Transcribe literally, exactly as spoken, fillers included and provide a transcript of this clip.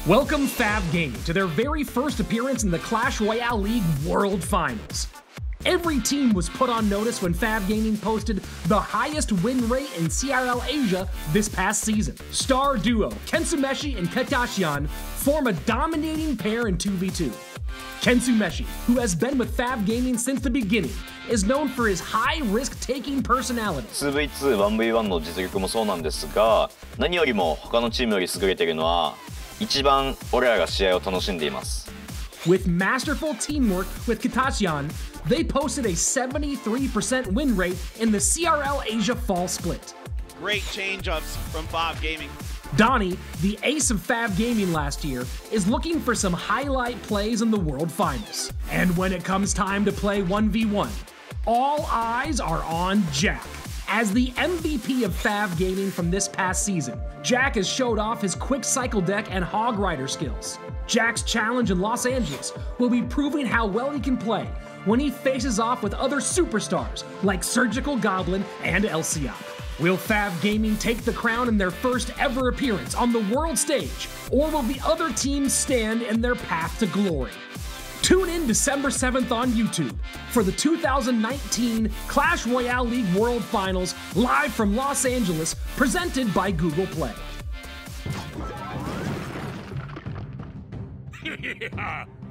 Welcome F A V Gaming to their very first appearance in the Clash Royale League World Finals. Every team was put on notice when F A V Gaming posted the highest win rate in C R L Asia this past season. Star duo Kensumeshi and Katashian form a dominating pair in two v two. Kensumeshi, who has been with F A V Gaming since the beginning, is known for his high risk-taking personality. ツーブイツー、ワンブイワン の実力もそうなんですが、何よりも他のチームより優れているのは、一番俺らが試合を楽しんでいます。 With masterful teamwork with Katashian, they posted a seventy-three percent win rate in the C R L Asia fall split. Great change-ups from F A V Gaming. Donnie, the ace of F A V Gaming last year, is looking for some highlight plays in the World Finals. And when it comes time to play one v one, all eyes are on Jack. As the M V P of F A V Gaming from this past season, Jack has showed off his quick cycle deck and hog rider skills. Jack's challenge in Los Angeles will be proving how well he can play when he faces off with other superstars like Surgical Goblin and Elsiop. Will F A V Gaming take the crown in their first ever appearance on the world stage, or will the other teams stand in their path to glory? Tune in December seventh on YouTube for the two thousand nineteen Clash Royale League World Finals live from Los Angeles, presented by Google Play. Yeah.